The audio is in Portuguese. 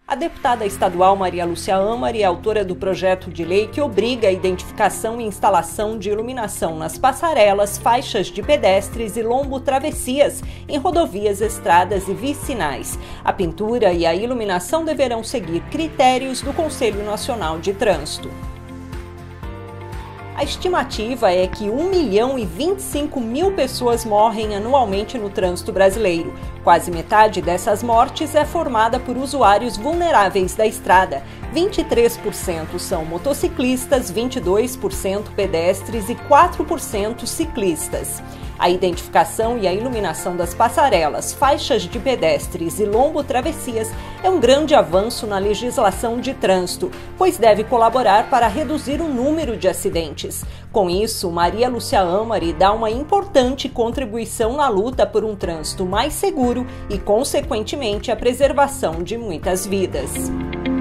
A deputada estadual Maria Lúcia Amari é autora do projeto de lei que obriga a identificação e instalação de iluminação nas passarelas, faixas de pedestres e lombo-travessias em rodovias, estradas e vicinais. A pintura e a iluminação deverão seguir critérios do Conselho Nacional de Trânsito. A estimativa é que 1.025.000 pessoas morrem anualmente no trânsito brasileiro. Quase metade dessas mortes é formada por usuários vulneráveis da estrada. 23% são motociclistas, 22% pedestres e 4% ciclistas. A identificação e a iluminação das passarelas, faixas de pedestres e lombo-travessias é um grande avanço na legislação de trânsito, pois deve colaborar para reduzir o número de acidentes. Com isso, Maria Lúcia Amari dá uma importante contribuição na luta por um trânsito mais seguro e, consequentemente, a preservação de muitas vidas.